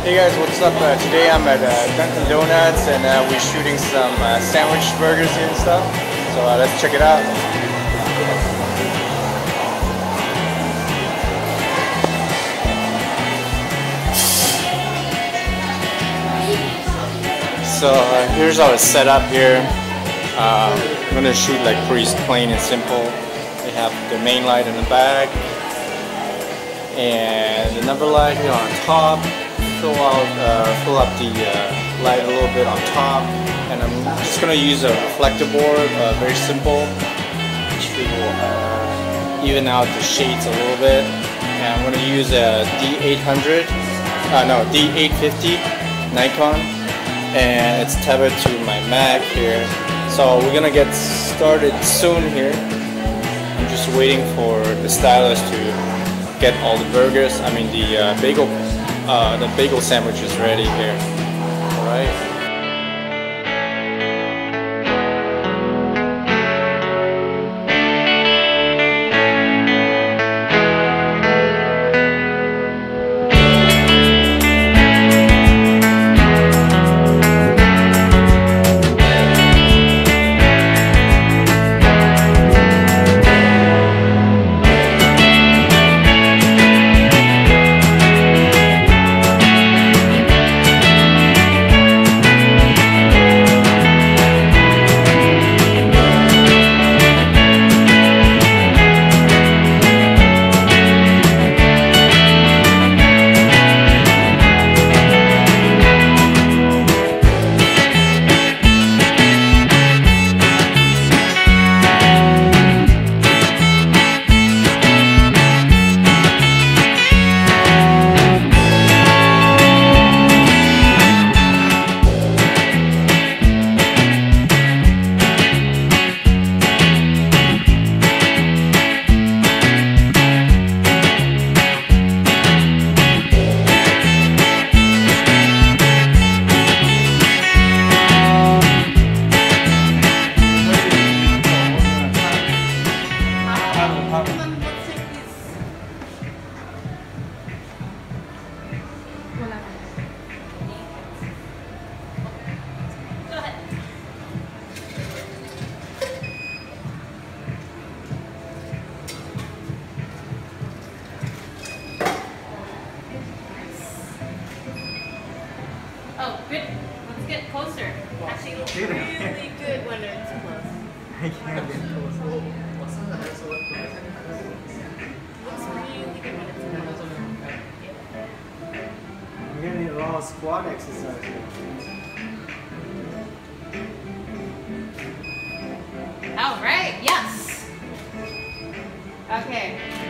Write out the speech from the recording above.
Hey guys, what's up? Today I'm at Dunkin Donuts and we're shooting some sandwich burgers here and stuff. So let's check it out. So here's our setup here. I'm gonna shoot like pretty plain and simple. We have the main light in the back and another light here on top. Fill up the light a little bit on top, and I'm just gonna use a reflector board, very simple, to even out the shades a little bit. And I'm gonna use a D850 Nikon, and it's tethered to my Mac here. So we're gonna get started soon here. I'm just waiting for the stylist to get all the burgers. I mean the bagel sandwich is ready here. All right. Oh, good. Let's get closer. Actually, it looks really good when it's close. I can't get close. Looks really good when it's close. You're gonna need a lot of squat exercise here. All right. Yes. Okay.